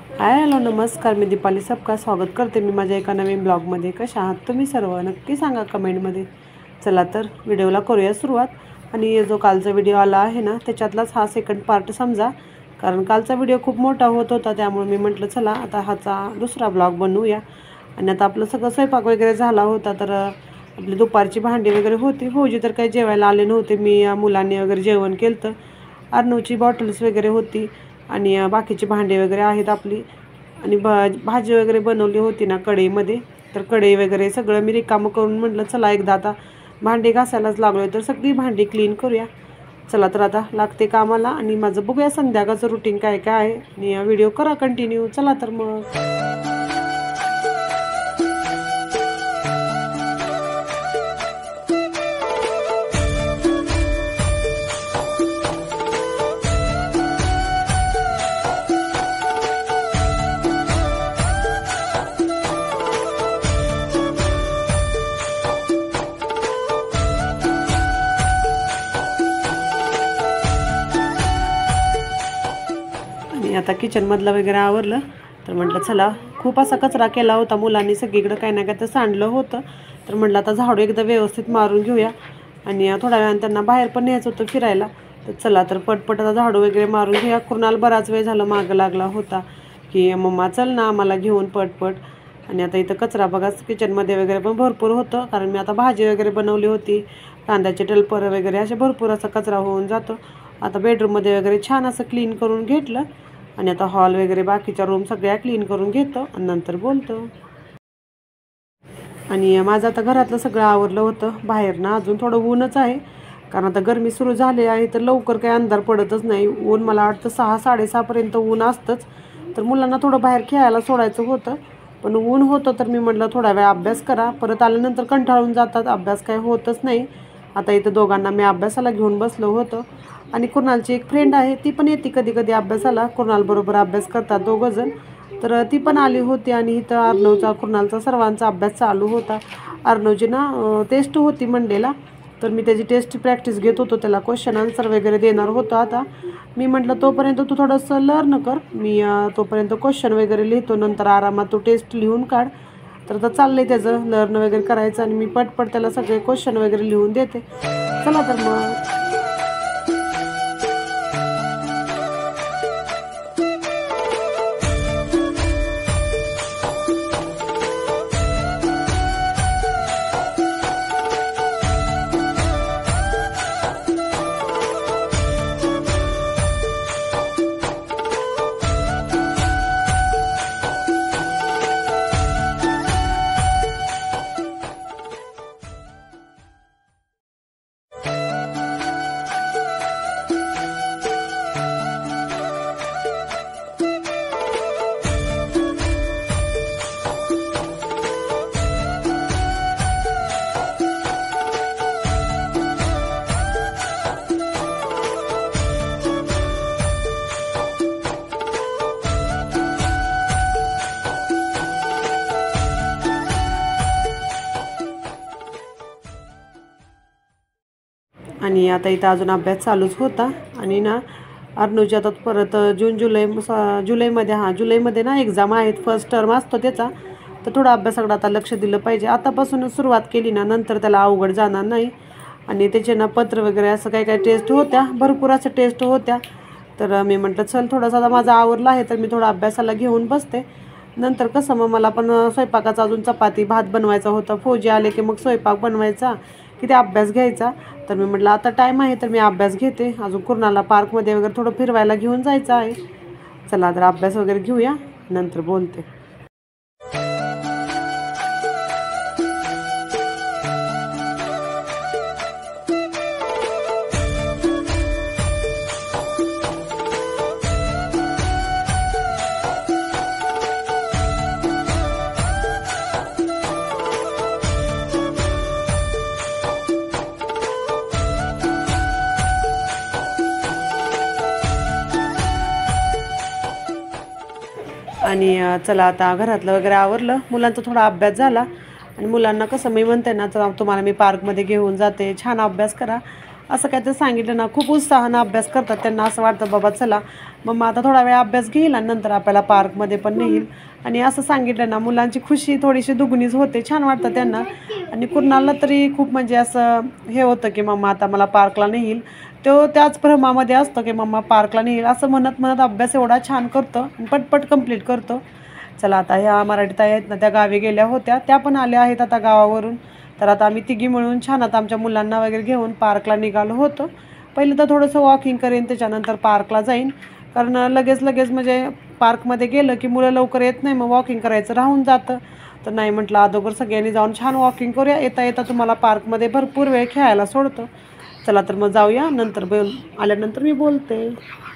Hi hello नमस्कार, मी दीपाली सबका स्वागत करते मी माझ्या एका नवीन ब्लॉगमध्ये। कशा आहात तुम्ही सर्व? नक्की सांगा कमेंटमध्ये। चला तर व्हिडिओला करूया सुरुवात। आणि जो कालचा व्हिडिओ आला आहे ना, त्याच्यातलाच हा सेकंड पार्ट समजा, कारण कालचा व्हिडिओ खूप मोठा होत होता, त्यामुळे मी म्हटलं चला आता हाचा दुसरा ब्लॉग बनवूया। आणि आता आपलं सगळं स्वयंपाक वगैरे झाला होता, तर आपली दुपारची भांडी वगैरे होती। फौजी तर काही जेवायला आले नव्हते, मी मुलांनी वगैरे जेवण केलं तर अर्नवची बॉटल्स वगैरे होती आणि बाकीची भांडी वगैरे आहेत आपली। आणि भाजी वगैरे बनवली होती ना कढईमध्ये, तर कढई वगैरे सगळं मी रिकामं करून म्हटलं चला एकदा आता भांडी घासायलाच लागलोय, तर सगळी भांडी क्लीन करूया। चला तर आता लागते कामाला आणि माझं बघूया संध्याकाळचं रुटीन काय काय आहे। आणि व्हिडिओ करा कंटिन्यू। चला तर मग आता किचनमधलं वगैरे आवरलं, तर म्हटलं चला खूप असा कचरा केला होता मुलांनी, सगळीकडे काही ना काही तर सांडलं होतं, तर म्हटलं आता झाडू एकदा व्यवस्थित मारून घेऊया। आणि थोड्या वेळानं त्यांना बाहेर पण न्यायचं होतं फिरायला, तर चला तर पटपट आता झाडू वगैरे मारून घेऊया। कुणाल बराच वेळ झालं मागं लागला होता की मम्मा चल ना मला घेऊन पटपट। आणि आता इथं कचरा बघा किचनमध्ये वगैरे पण भरपूर होतं, कारण मी आता भाजी वगैरे बनवली होती, कांद्याचे टलपर वगैरे असे भरपूर असा कचरा होऊन जातो। आता बेडरूममध्ये वगैरे छान असं क्लीन करून घेतलं आणि आता हॉल वगैरे बाकीच्या रूम सगळ्या क्लीन करून घेतो आणि नंतर बोलतो। आणि माझं आता घरातलं सगळं आवरलं होतं। बाहेर ना अजून थोडं ऊनच आहे, कारण आता गरमी सुरू झाली आहे, तर लवकर काही अंधार पडतच नाही। ऊन मला वाटतं 6-6:30पर्यंत ऊन असतंच, तर मुलांना थोडं बाहेर खेळायला सोडायचं होतं, पण ऊन होतं, तर मी म्हटलं थोडा वेळ अभ्यास करा, परत आल्यानंतर कंटाळून जातात, अभ्यास काय होतच नाही। आता इथं दोघांना मी अभ्यासाला घेऊन बसलो होतो। आणि कुणालची एक फ्रेंड आहे, ती पण येते कधी कधी अभ्यासाला, कुणालबरोबर अभ्यास करतात दोघंजण, तर ती पण आली होती। आणि इथं अर्नवचा कुणालचा सर्वांचा अभ्यास चालू होता। अर्नवची ना टेस्ट होती मंडेला, तर मी त्याची टेस्ट प्रॅक्टिस घेत होतो, त्याला क्वेश्चन आन्सर वगैरे देणार होतो। आता मी म्हटलं तोपर्यंत तू थोडंसं लर्न कर, मी तोपर्यंत क्वेश्चन वगैरे लिहितो, नंतर आरामात तू टेस्ट लिहून काढ। तर आता चाललंय त्याचं लर्न वगैरे करायचं, आणि मी पटपट त्याला सगळे क्वेश्चन वगैरे लिहून देते। चला तर मग आणि आता इथं अजून अभ्यास चालूच होता। आणि ना अर्नवची आता परत जुलैमध्ये ना एक्झाम आहेत, फर्स्ट टर्म असतो त्याचा, तर थोडा अभ्यासाकडे आता लक्ष दिलं पाहिजे। आतापासून सुरुवात केली ना, नंतर त्याला अवघड जाणार नाही। आणि त्याचे ना पत्र वगैरे असं काही काही टेस्ट होत्या, भरपूर असं टेस्ट होत्या, तर मी म्हटलं चल थोडासा आता माझा आवरला आहे, तर मी थोडा अभ्यासाला घेऊन बसते। नंतर कसं मग मला पण स्वयंपाकाचा अजून चपाती भात बनवायचा होता, फौजी आले की मग स्वयंपाक बनवायचा की ते अभ्यास घ्यायचा, तर मी म्हटलं आता टाईम आहे तर मी अभ्यास घेते। अजून कुर्नाला पार्कमध्ये वगैरे थोडं फिरवायला घेऊन जायचं आहे। चला तर अभ्यास वगैरे घेऊया, नंतर बोलते। आणि चला आता घरातलं वगैरे आवरलं, मुलांचा थोडा अभ्यास झाला। आणि मुलांना कसं मी म्हणते ना, तर तुम्हाला मी पार्कमध्ये घेऊन जाते, छान अभ्यास करा, असं काय तर सांगितलं ना, खूप उत्साहानं अभ्यास करतात। त्यांना असं वाटतं बाबा चला मम्मा आता थोडा वेळ अभ्यास घेईल आणि नंतर आपल्याला पार्कमध्ये पण नेईल. आणि असं सांगितलं ना मुलांची खुशी थोडीशी दुगणीच होते, छान वाटतं त्यांना. आणि कुणाला तरी खूप म्हणजे असं हे होतं की मम्मा आता मला पार्कला नेईल, तो त्याच भ्रमामध्ये असतो की मम्मा पार्कला नेईल असं म्हणत म्हणत अभ्यास एवढा छान करतो आणि पटपट कंप्लीट करतो. चला आता ह्या मराठी ताई आहेत ना, त्या गावी गेल्या होत्या, त्या पण आल्या आहेत आता गावावरून. तर आता आम्ही तिघी मिळून छान आता आमच्या मुलांना वगैरे घेऊन पार्कला निघालो होतो. पहिलं तर थोडंसं वॉकिंग करेन, त्याच्यानंतर पार्कला जाईन. कारण लगेच म्हणजे पार्कमध्ये गेलं की मुलं लवकर येत नाही, मग वॉकिंग करायचं राहून जातं. तर नाही म्हटलं अगोदर सगळ्यांनी जाऊन छान वॉकिंग करूया, येता येता तुम्हाला पार्कमध्ये भरपूर वेळ खेळायला सोडतो. चला तर मग जाऊया, नंतर आल्यानंतर मी बोलते.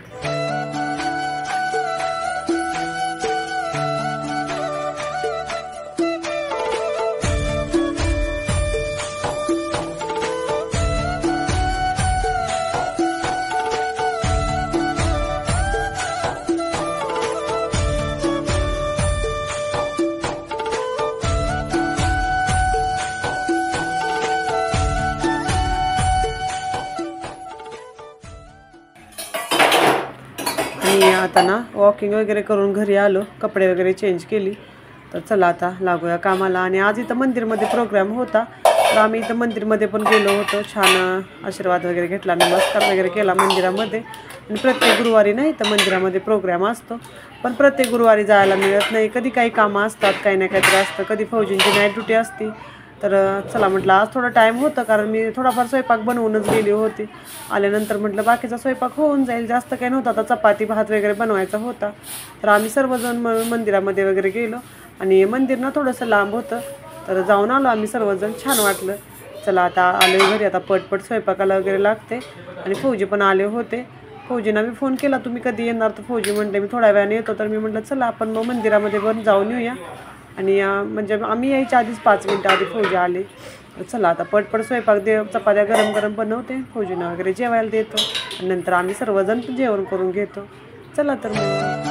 आणि आता ना वॉकिंग वगैरे करून घरी आलो, कपडे वगैरे चेंज केली. तर चला आता लागूया कामाला. आणि आज इथं मंदिरमध्ये प्रोग्राम होता, तर आम्ही इथं मंदिरमध्ये पण गेलो होतो. छान आशीर्वाद वगैरे घेतला, नमस्कार वगैरे केला मंदिरामध्ये. आणि प्रत्येक गुरुवारी नाही तर मंदिरामध्ये प्रोग्राम असतो, पण प्रत्येक गुरुवारी जायला मिळत नाही. कधी काही कामं असतात, काही ना काहीतरी असतं, कधी फौजींची नाईट ड्युटी असते. तर चला म्हटलं आज थोडा टाईम होता, कारण मी थोडाफार स्वयंपाक बनवूनच गेली होती. आल्यानंतर म्हटलं बाकीचा स्वयंपाक होऊन जाईल, जास्त काही नव्हता, आता चपाती भात वगैरे बनवायचा होता. तर आम्ही सर्वजण मंदिरामध्ये वगैरे गेलो. आणि मंदिर ना थोडंसं लांब होतं, तर जाऊन आलो आम्ही सर्वजण, छान वाटलं. चला आता आलो घरी, आता पटपट स्वयंपाकाला वगैरे लागते. आणि फौजी पण आले होते. फौजींना मी फोन केला तुम्ही कधी येणार, तर फौजी म्हणले मी थोड्या वेळाने येतो. तर मी म्हटलं चला आपण मग मंदिरामध्ये पण जाऊन येऊया. आणि म्हणजे आम्ही यायच्या आधीच 5 मिनटं आधी फौजी आले. चला आता पटपट स्वयंपाक चपात्या गरम गरम बनवते, फौजींना वगैरे जेवायला देतो आणि नंतर आम्ही सर्वजण जेवण करून घेतो. चला तर मग.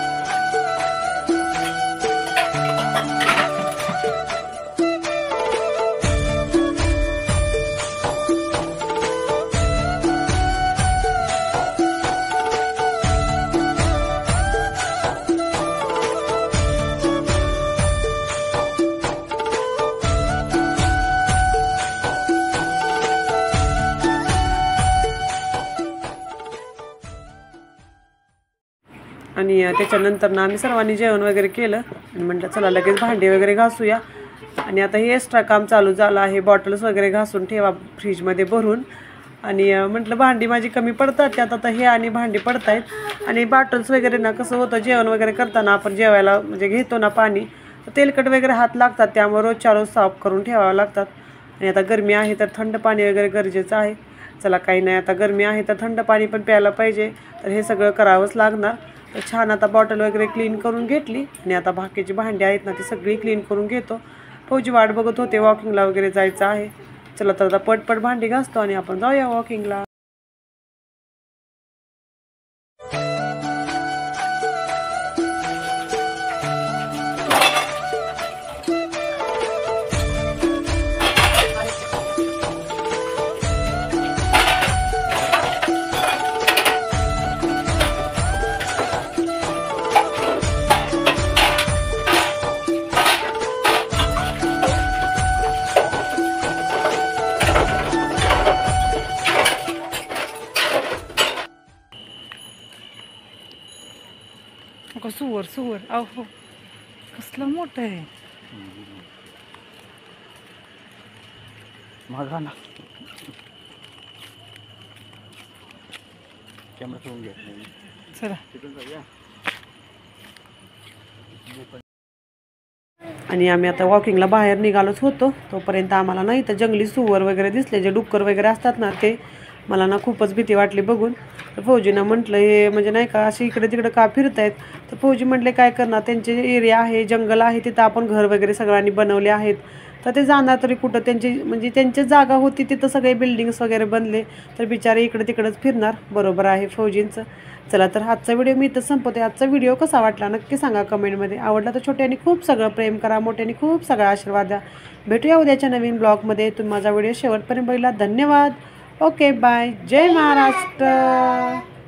आणि त्याच्यानंतर ना आम्ही सर्वांनी जेवण वगैरे केलं आणि म्हटलं चला लगेच भांडे वगैरे घासूया. आणि आता हे एक्स्ट्रा काम चालू झालं आहे, बॉटल्स वगैरे घासून ठेवा फ्रीजमध्ये भरून. आणि म्हटलं भांडी माझी कमी पडतात त्यात, आता हे आणि भांडी पडत आहेत. आणि बॉटल्स वगैरे ना कसं होतं, जेवण वगैरे करताना आपण जेवायला म्हणजे घेतो ना पाणी, तर तेलकट वगैरे हात लागतात, त्यामुळे रोजच्या रोज साफ करून ठेवावं लागतात. आणि आता गरमी आहे तर थंड पाणी वगैरे गरजेचं आहे. चला काही नाही, आता गरमी आहे तर थंड पाणी पण प्यायला पाहिजे, तर हे सगळं करावंच लागणार. तर छान आता बॉटल वगैरे क्लीन करून घेतली. आणि आता बाकीची भांडी आहेत ना ती सगळी क्लीन करून घेतो. फौजी वाट बघत होते, वॉकिंगला वगैरे जायचं आहे. चला तर आता पटपट भांडी घासतो आणि आपण जाऊया वॉकिंगला. सुवर सुवर अहो कसलं मोठं आहे. माझा ना कॅमेरा ठेवून घ्या. चला आणि आम्ही आता वॉकिंगला बाहेर निघालोच होतो. तोपर्यंत आम्हाला ना इथं जंगली सुवर वगैरे दिसले, जे डुक्कर वगैरे असतात ना, ते मला ना खूपच भीती वाटली बघून. तर फौजींना म्हटलं हे म्हणजे नाही का असे इकडे तिकडे का फिरतायत. तर फौजी म्हटले काय करणार, त्यांचे एरिया आहे, जंगल आहे, तिथं आपण घर वगैरे सगळ्यांनी बनवले आहेत, तर ते जाणार तरी कुठं. त्यांची म्हणजे त्यांची जागा होती तिथं सगळे बिल्डिंग्स वगैरे बनले, तर बिचारे इकडे तिकडंच फिरणार. बरोबर आहे फौजींचं. चला तर आजचा व्हिडिओ मी इथं संपवते. आजचा व्हिडिओ कसा वाटला नक्की सांगा कमेंटमध्ये. आवडला तर छोट्याने खूप सगळं प्रेम करा, मोठ्याने खूप सगळा आशीर्वाद द्या. भेटूया उद्याच्या नवीन ब्लॉगमध्ये. तुम्ही माझा व्हिडिओ शेवटपर्यंत बघितला, धन्यवाद. Okay bye. जय महाराष्ट्र.